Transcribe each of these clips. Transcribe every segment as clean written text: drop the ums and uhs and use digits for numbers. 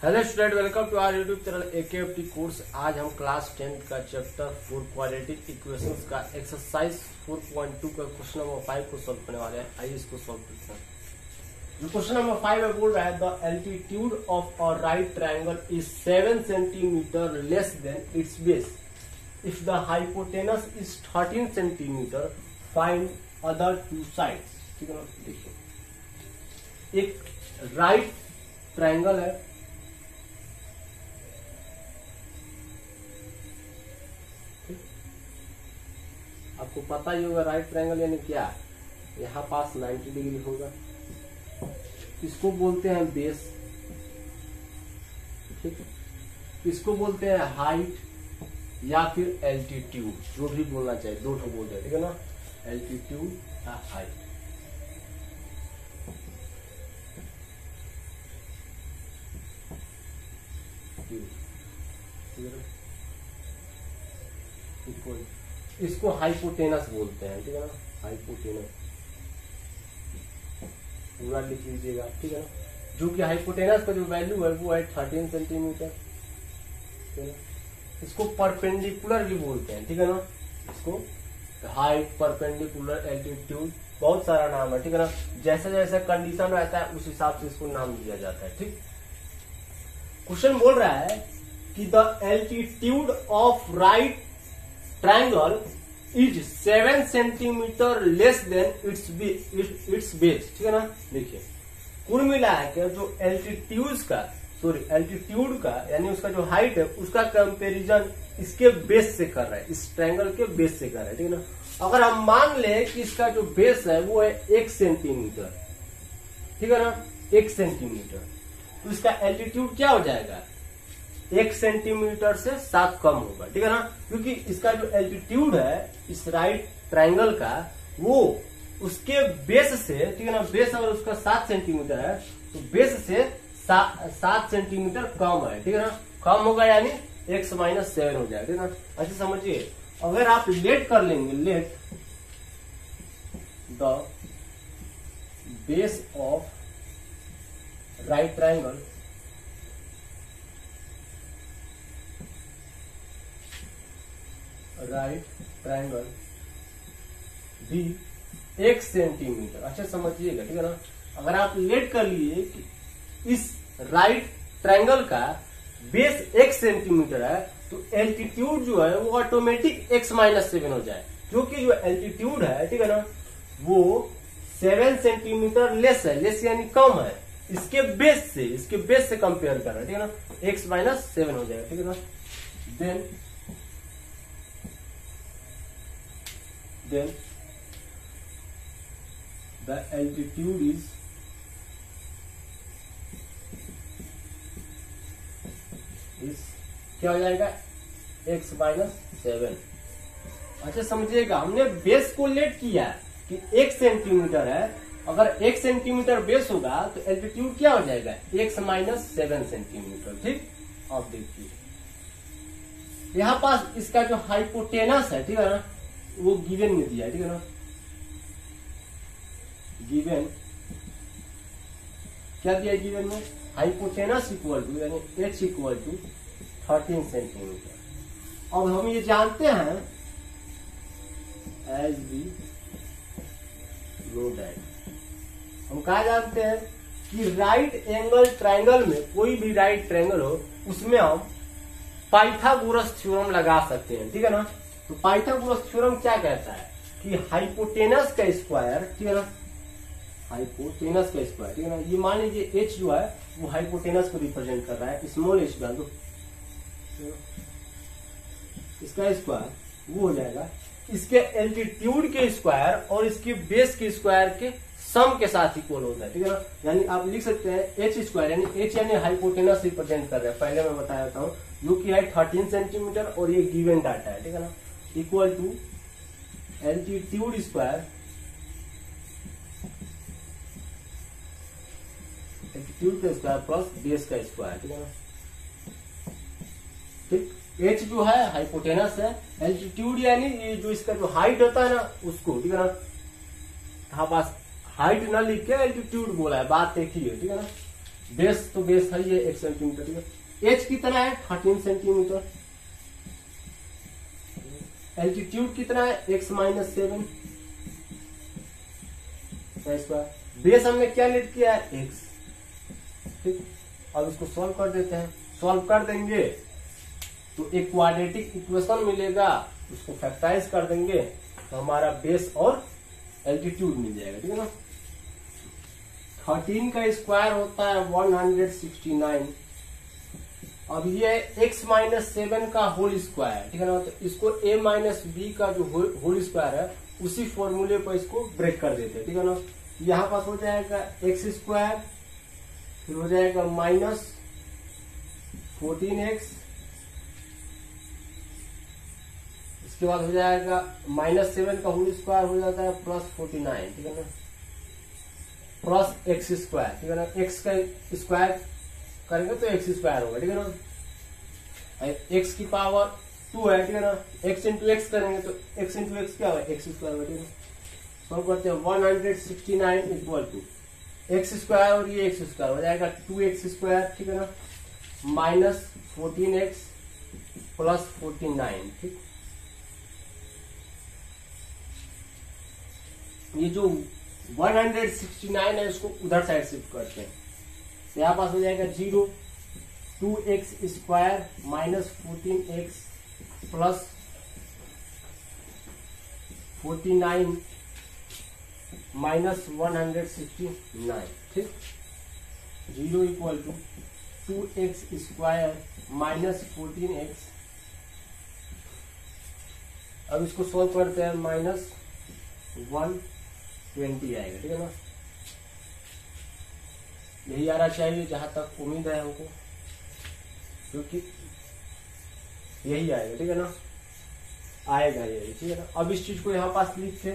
Hello student, welcome to our YouTube channel AKFT course. आज हम class 10 का chapter 4 quadratic equations का exercise 4.2 का क्वेश्चन नंबर 5 को सॉल्व करने वाले हैं। आइए इसको सॉल्व करते हैं। जो क्वेश्चन नंबर 5 में बोल रहा है the altitude of a right triangle is 7 centimetre less than its base. If the hypotenuse is 13 centimetre find other two sides. ठीक है ना, देखिए एक राइट ट्रायंगल है, आपको पता ही होगा राइट ट्रायंगल यानी क्या। यहाँ पास 90 डिग्री होगा, इसको बोलते हैं बेस। ठीक है, इसको बोलते हैं हाइट या फिर एल्टीट्यूड, जो भी बोलना चाहिए, दो ठो बोलते हैं। ठीक है ना, एल्टीट्यूड या हाइट। इसको हाइपोटेनस बोलते हैं। ठीक है ना, हाइपोटेनस पूरा लिख लीजिएगा। ठीक है ना, जो कि हाइपोटेनस का जो वैल्यू है वो है 13 सेंटीमीटर। ठीक है ना, इसको परपेंडिकुलर भी बोलते हैं। ठीक है ना, इसको हाइट, परपेंडिकुलर, एल्टीट्यूड, बहुत सारा नाम है। ठीक है ना, जैसा जैसा कंडीशन रहता है उस हिसाब से इसको नाम दिया जाता है। ठीक, क्वेश्चन बोल रहा है कि the altitude of right triangle is 7 centimetre less than its base. ठीक है ना, देखिए कुल मिला है जो एल्टीट्यूड का यानी उसका जो हाइट है उसका कंपैरिजन इसके बेस से कर रहा है, इस ट्रायंगल के बेस से कर रहा है। ठीक है ना, अगर हम मान ले कि इसका जो बेस है वो है 1 सेंटीमीटर, ठीक है ना, 1 सेंटीमीटर, तो इसका एल्टीट्यूड क्या हो जाएगा, 1 सेंटीमीटर से 7 कम होगा। ठीक है ना, क्योंकि इसका जो एल्टीट्यूड है इस राइट ट्रायंगल का वो उसके बेस से, ठीक है ना, बेस अगर उसका 7 सेंटीमीटर है तो बेस से 7 सेंटीमीटर कम है। ठीक है ना, कम होगा यानी x - 7 हो जाएगा। ठीक है ना, अच्छा समझिए, अगर आप लेट कर लेंगे, let the base of right triangle भी 1 सेंटीमीटर। अच्छा समझिएगा। ठीक है ना, अगर आप लेट कर लिए कि इस राइट ट्रायंगल का बेस 1 सेंटीमीटर है तो एल्टीट्यूड जो है वो ऑटोमेटिक x - 7 हो जाए, क्योंकि जो एल्टीट्यूड है, ठीक है ना, वो 7 सेंटीमीटर लेस है, लेस यानी कम है, इसके बेस से कंपेयर कर रहा है। ठीक है ना, x - 7 हो जाएगा। ठीक है ना, then the altitude is क्या हो जाएगा, x - 7। अच्छा समझिएगा, हमने बेस को लेट किया कि 1 सेंटीमीटर है, अगर 1 सेंटीमीटर बेस होगा तो एल्टीट्यूड क्या हो जाएगा, x - 7 सेंटीमीटर। ठीक, अब देखिए यहां पास इसका जो हाइपोटेनस है, ठीक है ना, वो गिवन में दिया है। ठीक है ना, गिवन क्या दिया है, गिवन में हाइपोटेनस इक्वल टू यानी h इक्वल टू 13 सेंटीमीटर। अब हम ये जानते हैं एज वी नो दैट, हम कहा जानते हैं कि राइट एंगल ट्रायंगल में, कोई भी राइट ट्रायंगल हो उसमें हम पाइथागोरस थ्योरम लगा सकते हैं। ठीक है ना, तो पाइथागोरस थ्योरम क्या कहता है कि हाइपोटेनस का स्क्वायर, ठीक है ना, हाइपोटेनस का स्क्वायर, ठीक है ना, ये मान लीजिए h जो है वो हाइपोटेनस को रिप्रेजेंट कर रहा है, स्मॉल h डाल दो, इसका स्क्वायर वो हो जाएगा इसके एल्टीट्यूड के स्क्वायर और इसके बेस के स्क्वायर के सम के साथ इक्वल होता है। ठीक है ना, यानी आप लिख सकते हैं h स्क्वायर यानी h यानी हाइपोटेनस रिप्रेजेंट कर रहा है, पहले मैं बताया था जो कि है 13 सेंटीमीटर और ये गिवन डाटा है। ठीक है ना, equal to altitude square, altitude का स्क्वायर प्लस बेस का स्क्वायर। ठीक है ना, ठीक, h जो है हाइपोटेनस है, एल्टीट्यूड यानी ये जो इसका जो हाइट होता है ना उसको। ठीक है ना, यहाँ पास हाइट ना लिख के एल्टीट्यूड बोला है, बात एक ही है। ठीक है ना, बेस तो बेस है ये 1 सेंटीमीटर, ठीक है। एच कितना है 13 सेंटीमीटर, एल्टीट्यूड कितना है x माइनस 7 स्क्वायर, बेस हमने क्या लीड किया है x, ठीक। अब इसको सॉल्व कर देते हैं, सॉल्व कर देंगे तो एक क्वाड्रेटिक इक्वेशन मिलेगा, उसको फैक्टराइज कर देंगे तो हमारा बेस और एल्टीट्यूड मिल जाएगा, ठीक है ना। 13 का स्क्वायर होता है 169, अब ये x माइनस 7 का होल स्क्वायर, ठीक है ना। तो इसको a माइनस बी का जो होल स्क्वायर है उसी फॉर्मूले पर इसको ब्रेक कर देते हैं, ठीक है ना। यहाँ पास हो जाएगा एक्स स्क्वायर, फिर हो जाएगा माइनस 14x, इसके बाद हो जाएगा माइनस 7 का होल स्क्वायर हो जाता है प्लस 49, ठीक है ना, प्लस एक्स स्क्वायर, ठीक है ना। एक्स का स्क्वायर करेंगे तो एक्स स्क्वायर होगा, ठीक है ना। एक्स की पावर 2 है, ठीक है ना। एक्स इंटू एक्स करेंगे तो एक्स इंटू एक्स क्या होगा एक्स स्क्वायर होगा, ठीक है। सॉल्व करते हैं 169 इक्वल टू एक्स स्क्वायर और ये एक्स स्क्वायर हो जाएगा 2x स्क्वायर, ठीक है ना, माइनस 14x प्लस 49, ठीक। ये जो 169 है इसको उधर साइड शिफ्ट करते हैं, यहाँ पास हो जाएगा 0, 2x square minus 14x plus 49 minus 169, ठीक। 0 equal to 2x square minus 14x, अब इसको सॉल्व करते हैं माइनस 120 आएगा, ठीक है ना। यही आना चाहिए जहां तक उम्मीद है हमको, क्योंकि यही आएगा, ठीक है ना, आएगा यही, ठीक है ना। अब इस चीज को यहाँ पास लिख के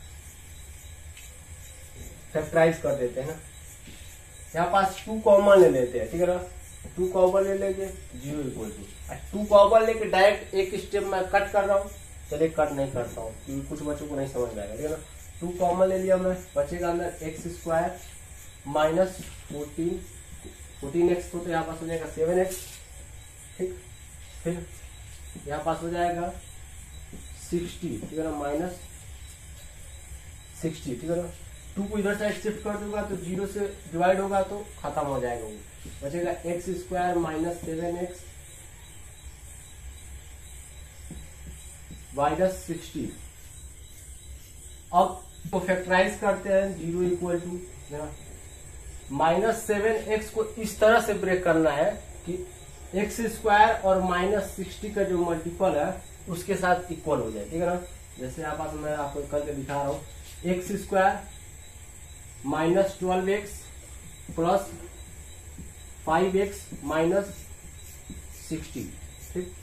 फैक्टराइज कर देते हैं ना, यहाँ पास 2 कॉमन ले लेते हैं, ठीक है ना। 2 कॉमन ले लेंगे 0 इक्वल टू 2 कॉमन लेके डायरेक्ट एक स्टेप में कट कर रहा हूँ, चलिए कट नहीं करता हूँ क्योंकि कुछ बच्चों को नहीं समझ में आएगा, ठीक है ना। 2 कॉमन ले लिया मैं, बचेगा अंदर एक्स स्क्वायर माइनस 14x तो यहाँ पास हो जाएगा 7x, ठीक। फिर यहाँ पास हो जाएगा 60, ठीक है ना, माइनस 60, ठीक है ना। 2 को इधर साइड शिफ्ट कर दूंगा तो 0 से डिवाइड होगा तो खत्म हो जाएगा, वो बचेगा x square minus 7x minus 60। अब तो फैक्टराइज करते हैं 0 इक्वल टू माइनस 7x को इस तरह से ब्रेक करना है कि एक्स स्क्वायर और माइनस 60 का जो मल्टीपल है उसके साथ इक्वल हो जाए, ठीक है ना। जैसे यहाँ पास मैं आपको करके दिखा रहा हूँ, x square minus 12x plus 5x minus 60, ठीक।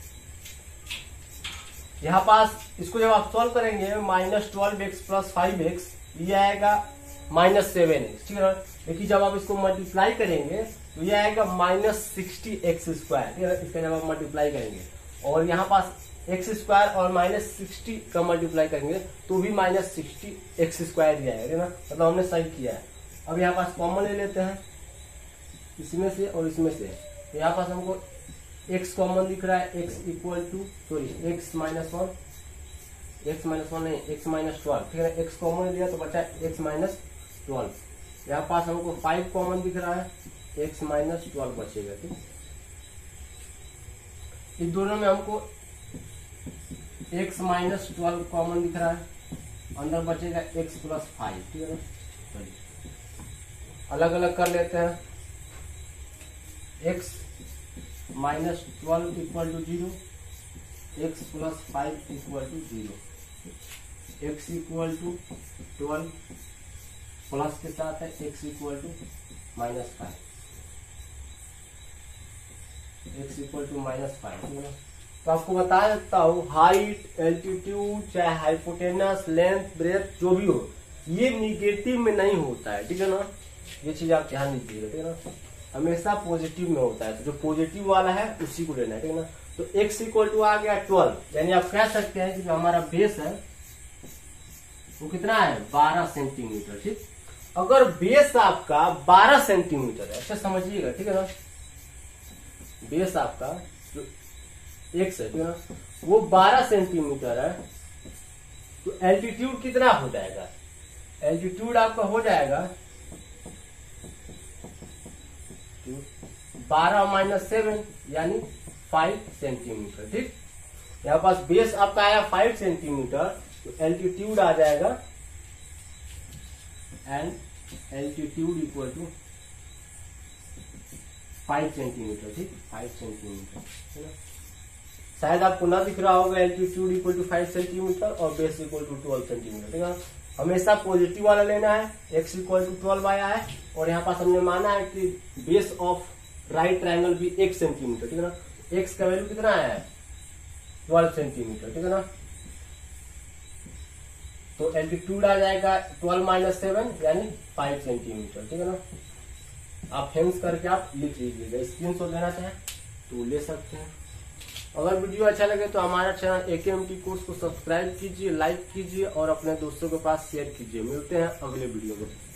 यहाँ पास इसको जब आप सॉल्व करेंगे माइनस 12x प्लस 5x ये आएगा माइनस 7x, ठीक है ना। लेकिन जब आप इसको मल्टीप्लाई करेंगे तो ये आएगा माइनस 60x स्क्वायर, ठीक है। इसका जब आप मल्टीप्लाई करेंगे और यहाँ पास एक्स स्क्वायर और माइनस 60 का मल्टीप्लाई करेंगे तो भी माइनस 60x स्क्वायर ही आएगा, ठीक है ना। मतलब हमने सही किया है। अब यहाँ पास कॉमन ले लेते हैं इसमें से और इसमें से, तो यहाँ पास हमको x कॉमन दिख रहा है, x equal to sorry x minus 1 नहीं x माइनस 12, ठीक है। x कॉमन लिया तो बचा x माइनस 12। यहाँ पास हमको 5 कॉमन दिख रहा है, x माइनस 12 बचेगा, ठीक। इन दोनों में हमको x माइनस 12 कॉमन दिख रहा है, अंदर बचेगा x प्लस 5, ठीक है ना। अलग अलग कर लेते हैं, x minus 12 equal to 0, x plus 5 equal to 0, x equal to 12 plus के साथ है x equal to minus 5, x equal to minus 5, ठीक है ना। तो आपको बता देता हूँ हाइट, एल्टीट्यूड, चाहे हाइपोटेनस, लेंथ, ब्रेथ जो भी हो ये निगेटिव में नहीं होता है, ठीक है ना। ये चीज आप ध्यान दीजिएगा, ठीक है ना। हमेशा पॉजिटिव में होता है, तो जो पॉजिटिव वाला है उसी को लेना है, ठीक है ना। तो x इक्वल टू आ गया 12, यानी आप कह सकते हैं कि जो हमारा बेस है वो कितना है 12 सेंटीमीटर, ठीक। अगर बेस आपका 12 सेंटीमीटर है, ऐसे समझिएगा, ठीक है ना, बेस आपका जो एक्स है, ठीक है ना, वो 12 सेंटीमीटर है, तो एल्टीट्यूड कितना हो जाएगा? एल्टीट्यूड आपका हो जाएगा 12 माइनस 7 यानी 5 सेंटीमीटर। ठीक, यहाँ पास बेस आपका आया 5 सेंटीमीटर, तो एल्टीट्यूड आ जाएगा, and altitude equal to 5 centimetre. ठीक, 5 सेंटीमीटर, है ना। शायद आपको ना दिख रहा होगा, एल्टीट्यूड इक्वल टू 5 सेंटीमीटर और बेस इक्वल टू 12 सेंटीमीटर। ठीक है, हमेशा पॉजिटिव वाला लेना है, x इक्वल टू 12 आया है, और यहाँ पास हमने माना है कि बेस ऑफ राइट ट्रायंगल भी 1 सेंटीमीटर। ठीक है ना, x का वैल्यू कितना आया है? 12 सेंटीमीटर। ठीक है ना, तो एल्टीट्यूड आ जाएगा 12 माइनस 7 यानी 5 सेंटीमीटर। ठीक है ना, आप हेंस करके आप लिख लीजिएगा, स्क्रीनशॉट लेना चाहें तो ले सकते हैं। अगर वीडियो अच्छा लगे तो हमारा चैनल AKMT कोर्स को सब्सक्राइब कीजिए, लाइक कीजिए और अपने दोस्तों के पास शेयर कीजिए। मिलते हैं अगले वीडियो में।